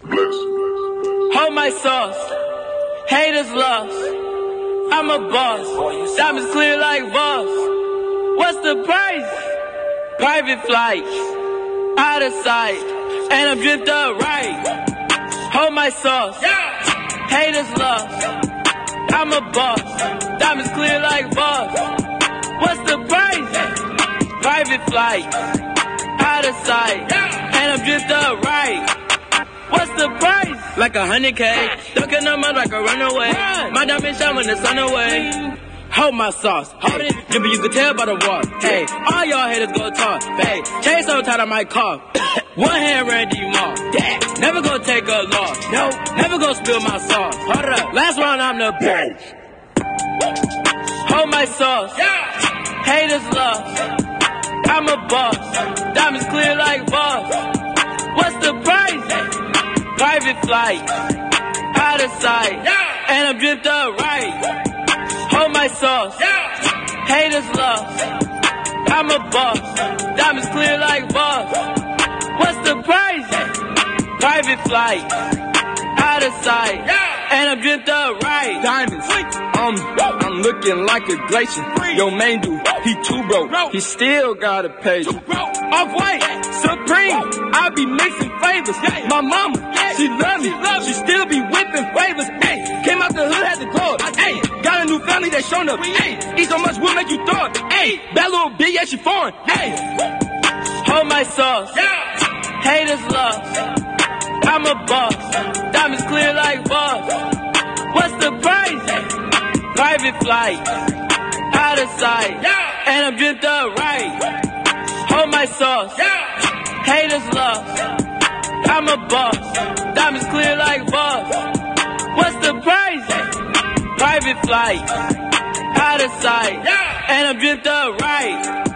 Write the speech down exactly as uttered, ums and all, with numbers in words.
Bless. Hold my sauce. Haters lost. I'm a boss. Diamonds clear like Voss. What's the price? Private flights. Out of sight. And I'm dripped up right. Hold my sauce. Haters lost. I'm a boss. Diamonds clear like Voss. What's the price? Private flights. Out of sight. And I'm dripped up right. What's the price? Like a hundred K. Ducking them up like a runaway. My diamond shine when the sun away. Hold my sauce. Hold it. Jimmy, you can tell by the walk. Hey, all y'all haters go talk. Hey, chain so tight I might cough. One hand Randy Moss. Never gonna take a loss. No, never gonna spill my sauce. Hold it up. Last round I'm the best. Hold my sauce. Haters lost. I'm a boss. Diamonds clear like Voss. What's the price? Private flight, out of sight, and I'm dripped up right. Hold my sauce, haters lost. I'm a boss, diamonds clear like Voss. What's the price? Private flight, out of sight, and I'm dripped up right. Diamonds, um, I'm looking like a glacier. Yo, main dude, he too broke, he still gotta pay you. Off-white, Supreme, I be mixing flavors. My mama, she love me, she still be whipping flavors. Ay, came out the hood, had to grow up. Ay, got a new family that shown up. Ay, eat so much will make you throw it. Ay, that little bitch, yeah, she foreign. Ay, hold my sauce, haters lost. I'm a boss, diamonds clear like Voss. What's the price? Private flight, out of sight, and I'm dripped up right. Hold my sauce, haters lost. I'm a boss, diamonds clear like Voss. What's the price? Private flight, out of sight, and I'm dripped up right.